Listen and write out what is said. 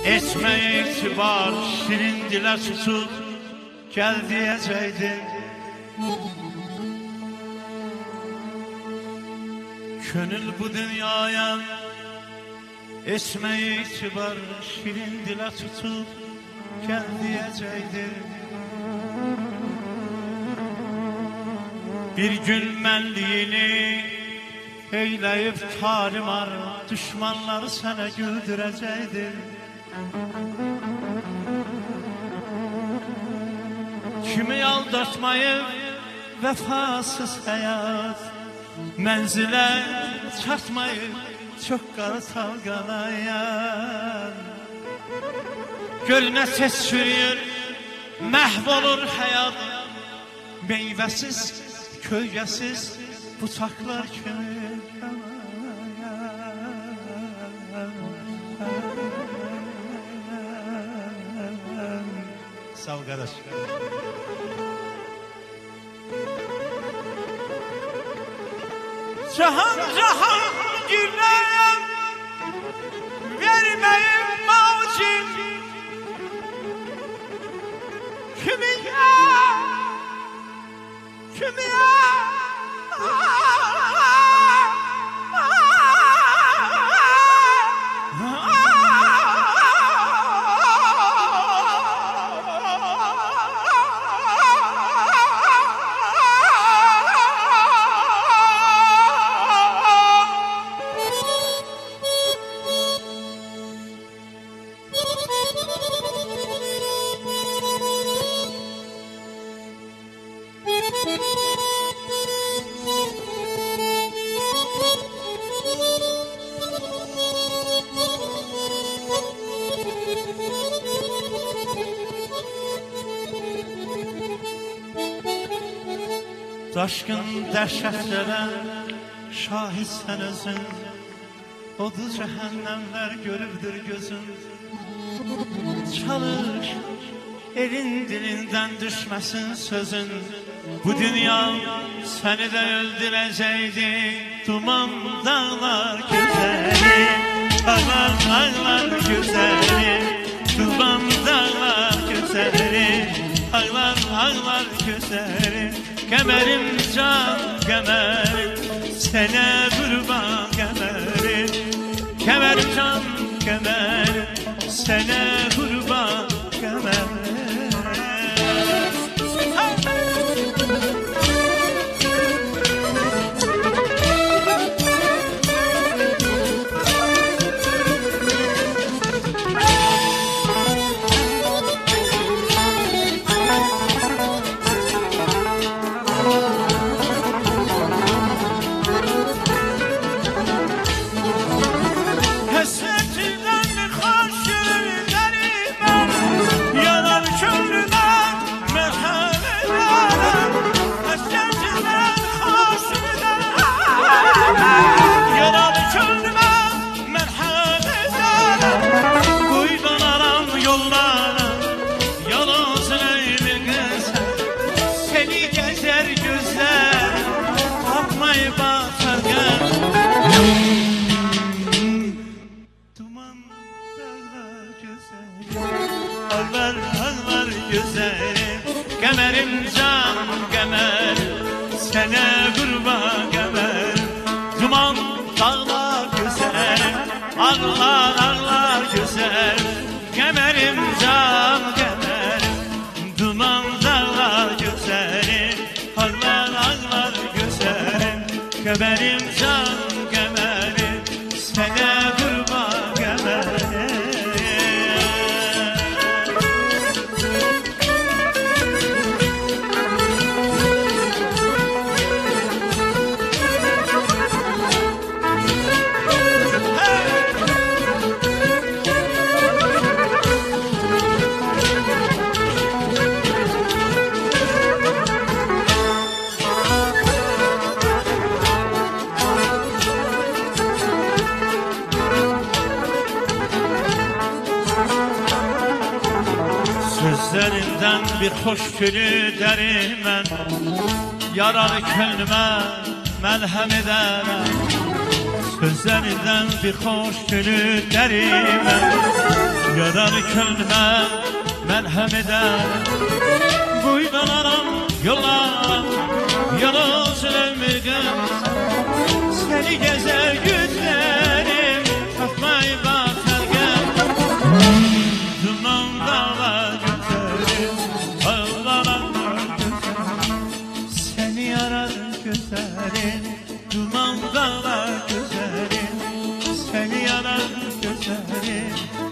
Etmeye itibar şirin dile tutup gel diyecektim. Gönül bu dünyaya etmeye itibar şirin dile tutup gel diyecektim. Bir gün mənliyini eyleyip talimar düşmanları sana güldürecekti. Kimi aldatmayıp vefasız hayat menzile çatmayıp çok kartal qalayan. Gölüne ses sürüyor, mahvolur hayat, meyvesiz, kölgesiz bıçaklar kimi. Sağ ol kardeş. Cahan cahan güllerim vermeyin mavcim kimiye Daşkın dəhşətlere şahid sen özün, odu cehennemler görübdür gözün. Çalış elin dilinden düşmesin sözün, bu dünya seni de öldürecekti. Duman dağlar güzeli, ağlar güzeli, duman dağlar güzeli, ağlar güzeli. Kemerim can kemerim, sana kurban kemerim. Kemerim can kemerim, sana kurban kemerim. Ağlar güzelim, kemerim can kemerim, sana kurban kemerim. Duman dağlar güzelim, ağlar güzelim, kemerim can kemerim. Duman dağlar güzelim, ağlar güzelim, kemerim can kemerim, sana kurban kemerim. Sözlerinden bir hoş gülü derim ben, yaralı könlüme melhem ederim. Sözlerinden bir hoş gülü derim ben, Yaralı könlüme merhem eder. Boylanaram yollara, yalnız ömür göz. Seni gezer gözlerim, tatmayı batar gel. Duman dağlar gözlerim, ağlanan gözlerim. Seni yarar gözlerim, duman dağlar gözlerim. Seni yarar gözlerim.